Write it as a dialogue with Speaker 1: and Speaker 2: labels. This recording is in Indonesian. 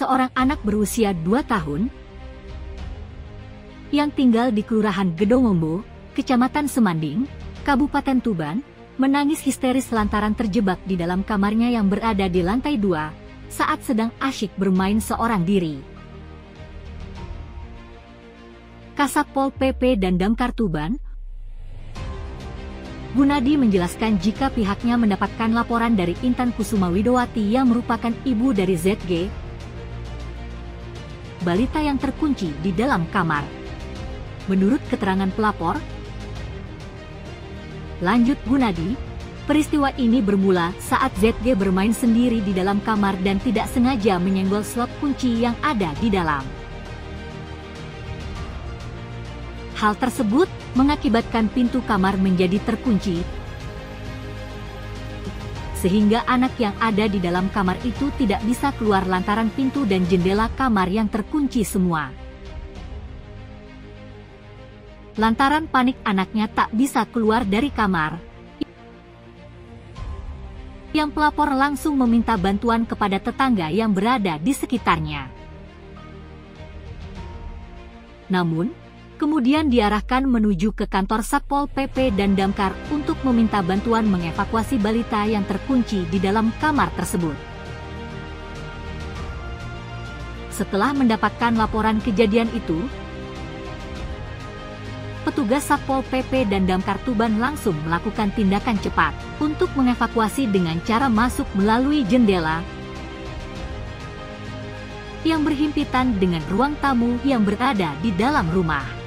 Speaker 1: seorang anak berusia 2 tahun yang tinggal di Kelurahan Gedongombo, Kecamatan Semanding, Kabupaten Tuban, menangis histeris lantaran terjebak di dalam kamarnya yang berada di lantai 2 saat sedang asyik bermain seorang diri. Kasat Pol PP dan Damkar Tuban, Gunadi menjelaskan jika pihaknya mendapatkan laporan dari Intan Kusuma Widowati yang merupakan ibu dari ZG, balita yang terkunci di dalam kamar. Menurut keterangan pelapor, lanjut Gunadi, peristiwa ini bermula saat ZG bermain sendiri di dalam kamar dan tidak sengaja menyenggol slot kunci yang ada di dalam. Hal tersebut mengakibatkan pintu kamar menjadi terkunci, sehingga anak yang ada di dalam kamar itu tidak bisa keluar lantaran pintu dan jendela kamar yang terkunci semua. Lantaran panik anaknya tak bisa keluar dari kamar, yang pelapor langsung meminta bantuan kepada tetangga yang berada di sekitarnya. Namun, kemudian diarahkan menuju ke kantor Satpol PP dan Damkar untuk meminta bantuan mengevakuasi balita yang terkunci di dalam kamar tersebut. Setelah mendapatkan laporan kejadian itu, petugas Satpol PP dan Damkar Tuban langsung melakukan tindakan cepat untuk mengevakuasi dengan cara masuk melalui jendela yang berhimpitan dengan ruang tamu yang berada di dalam rumah.